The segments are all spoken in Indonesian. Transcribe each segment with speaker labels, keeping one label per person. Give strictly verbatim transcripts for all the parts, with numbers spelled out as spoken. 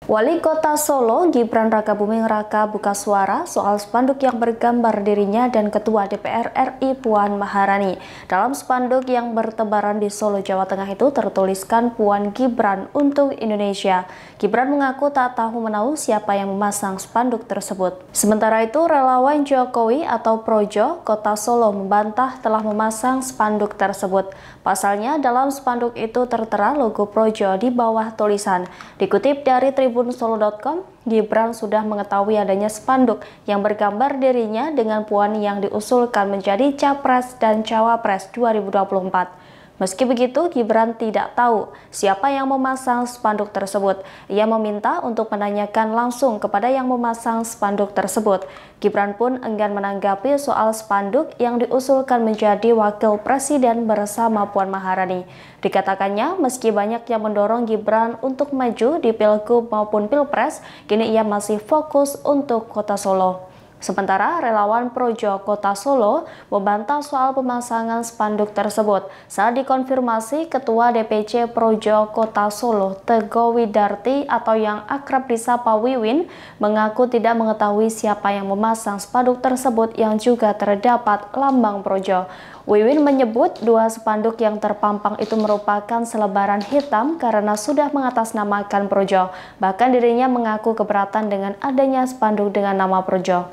Speaker 1: Wali Kota Solo, Gibran Rakabuming Raka buka suara soal spanduk yang bergambar dirinya dan Ketua D P R R I Puan Maharani. Dalam spanduk yang bertebaran di Solo, Jawa Tengah itu tertuliskan Puan Gibran untuk Indonesia. Gibran mengaku tak tahu menahu siapa yang memasang spanduk tersebut. Sementara itu, relawan Jokowi atau Projo Kota Solo membantah telah memasang spanduk tersebut. Pasalnya, dalam spanduk itu tertera logo Projo di bawah tulisan. Dikutip dari Tribun Solo dot com, Gibran sudah mengetahui adanya spanduk yang bergambar dirinya dengan Puan yang diusulkan menjadi Capres dan Cawapres dua ribu dua puluh empat. Meski begitu, Gibran tidak tahu siapa yang memasang spanduk tersebut. Ia meminta untuk menanyakan langsung kepada yang memasang spanduk tersebut. Gibran pun enggan menanggapi soal spanduk yang diusulkan menjadi wakil presiden bersama Puan Maharani. Dikatakannya, meski banyak yang mendorong Gibran untuk maju di Pilgub maupun Pilpres, kini ia masih fokus untuk Kota Solo. Sementara relawan Projo Kota Solo membantah soal pemasangan spanduk tersebut saat dikonfirmasi Ketua D P C Projo Kota Solo Teguh Widarti atau yang akrab disapa Wiwin mengaku tidak mengetahui siapa yang memasang spanduk tersebut yang juga terdapat lambang Projo. Wiwin menyebut dua spanduk yang terpampang itu merupakan selebaran hitam karena sudah mengatasnamakan Projo. Bahkan dirinya mengaku keberatan dengan adanya spanduk dengan nama Projo.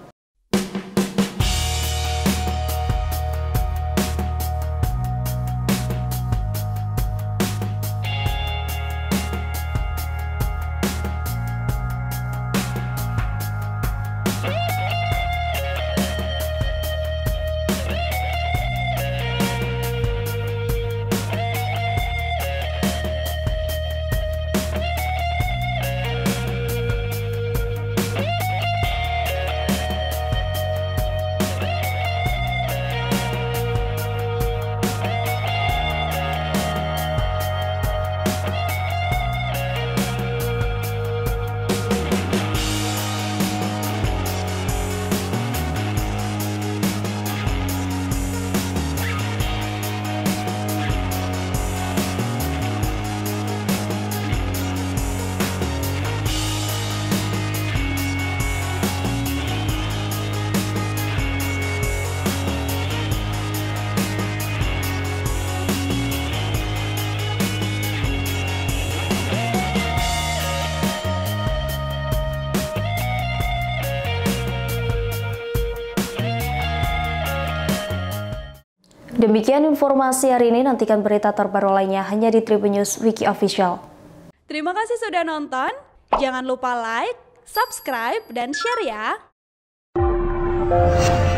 Speaker 1: Demikian informasi hari ini, nantikan berita terbaru lainnya hanya di Tribun News Wiki Official.
Speaker 2: Terima kasih sudah nonton, jangan lupa like, subscribe, dan share ya!